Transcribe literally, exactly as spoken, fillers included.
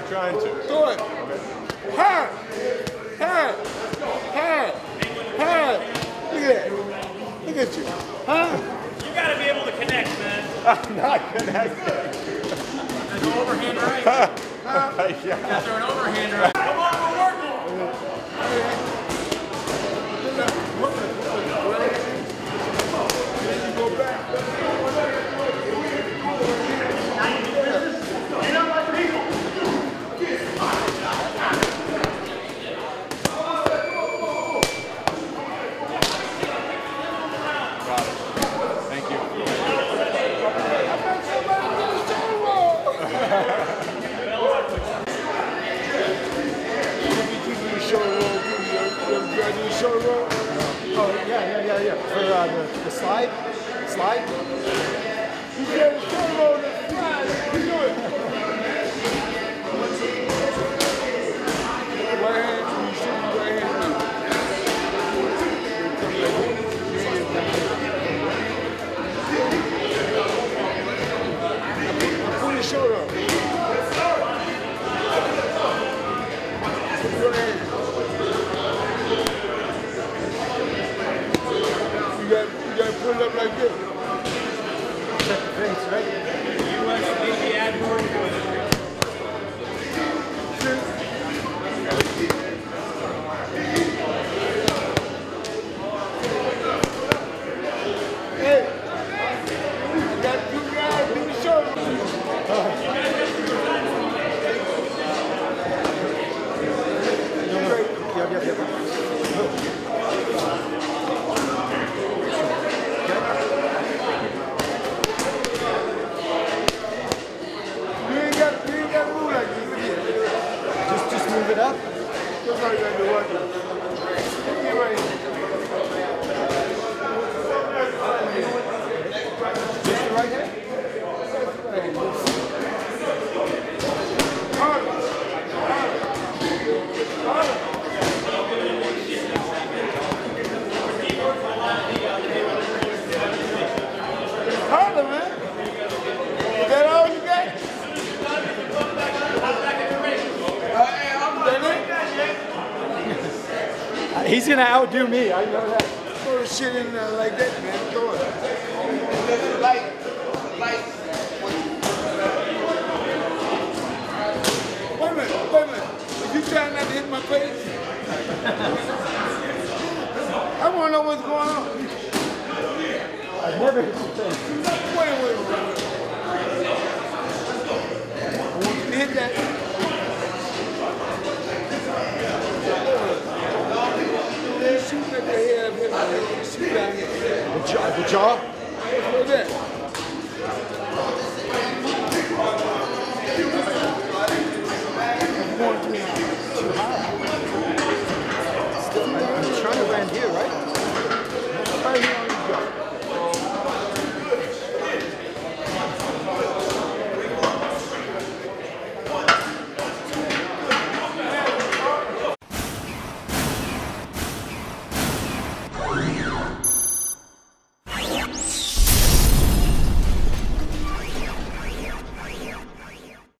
not trying to. Do it. Hard. Hard. Hard. Hard. Look at that. Look at you. Huh? You gotta be able to connect, man. I'm not connecting. There's an overhand right. Huh? Yeah. That's an overhand right. Come on, we're working. Go back. Thank you. Oh, yeah, yeah, yeah, yeah. For uh, the, the slide? Slide? You get a show roll to slide. You do it. Right hand, you shoot right hand. Pull your shoulder up. Put your hand. You got, you got to pull it up like this. Check the face, right? U S Navy Admiral doing it. Hey, you got two guys in the shoulder. Yep, yep, yep. You ain't got, you ain't got to move like this. Look here. Just, just move it up. Just like that, the one. Get right here. Just the right hand. Harder. Harder. Harder. Harder, man. Is that all you got? He's gonna outdo me, I know that. Throw the shit in there like that, man. Throw it. Like, like. Wait a minute, wait a minute. Are you trying not to hit my face? I want to know what's going on. I've never hit your face. Wait, wait, wait, wait. I want you to hit that. Shoot at the head of him. Shoot down here. The jaw? The jaw? Look at that.